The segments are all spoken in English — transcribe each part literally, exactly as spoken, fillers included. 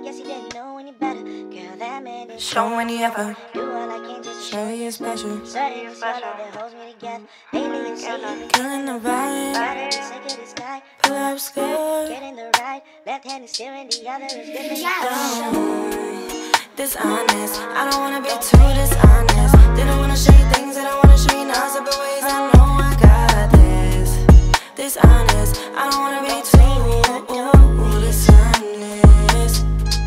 guess he didn't know any better. Girl, that man is show any effort. Do all I can just Show you special. Certain it's your love that holds me together. Lately you see me Killing the vibe. riding the sick of the sky. Pull up skirt. Get in the right. Left hand is steering, the other is gripping. Dishonest, I don't wanna be too dishonest. Didn't wanna show you things that I wanna show you now. Separate ways, I know I got this. Dishonest, I don't wanna be too dishonest.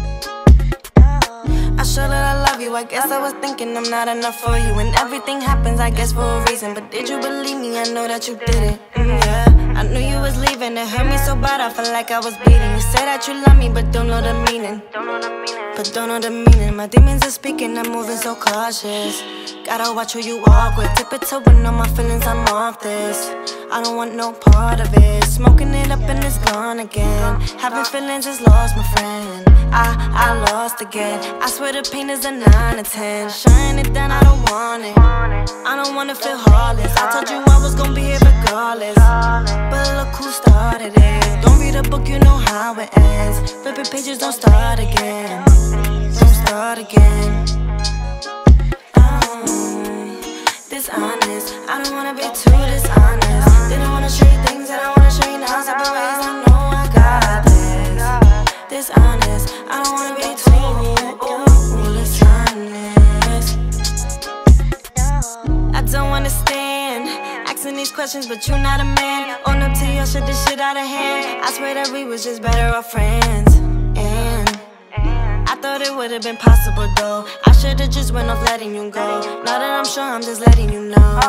I show that I love you, I guess I was thinking I'm not enough for you. And everything happens, I guess, for a reason. But did you believe me? I know that you didn't. Mm, yeah, I knew you was leaving, it hurt me so bad, I felt like I was bleeding. You say that you love me, but don't know the meaning. But don't know the meaning. My demons are speaking, I'm moving so cautious. Gotta watch who you walk with. Tiptoeing on my feelings, I'm off this. I don't want no part of it. Smoking it up and it's gone again. Having feelings is lost, my friend. I, I lost again. I swear the pain is a nine to ten. Shutting it down, I don't want it. I don't wanna feel heartless. I told you I was gonna be here regardless. But look who started it. Don't read a book, you know how it ends. Flipping pages, don't start again. Don't start again. Um, dishonest, I don't wanna be too dishonest. Didn't wanna show you things that I wanna show you now. Separate ways, I know I got this. Dishonest, I don't wanna be too dishonest. I don't understand asking these questions, but you're not a man. Own up to your shit, this shit out of hand. I swear that we was just better off friends. And I thought it would've been possible though. I should've just went off letting you go. Now that I'm sure, I'm just letting you know.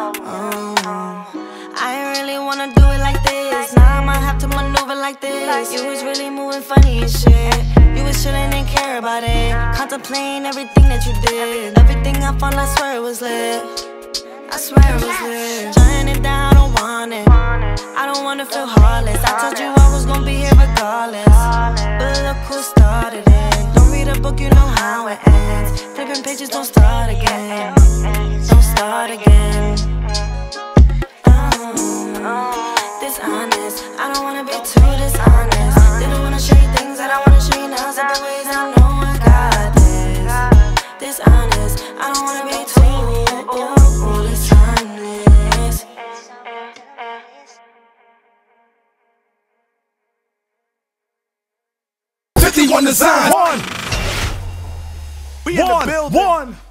Oh, I ain't really wanna do it like this. Now I might have to maneuver like this. You was really moving funny and shit. You was chillin' and care about it. Contemplating everything that you did. Everything I found, I swear it was lit. I swear it was lit. Shutting it down, I don't want it. I don't wanna feel heartless. I told you I was gonna be here regardless. But look who started it. Don't read a book, you know how it ends. Flipping pages, don't start again. Don't start again. Um, dishonest, I don't wanna be too dishonest. Didn't wanna show you things that I wanna show you now. Separate ways, I know I got this. Dishonest, I don't wanna be too dishonest. fifty-one design. One. We in the building. One.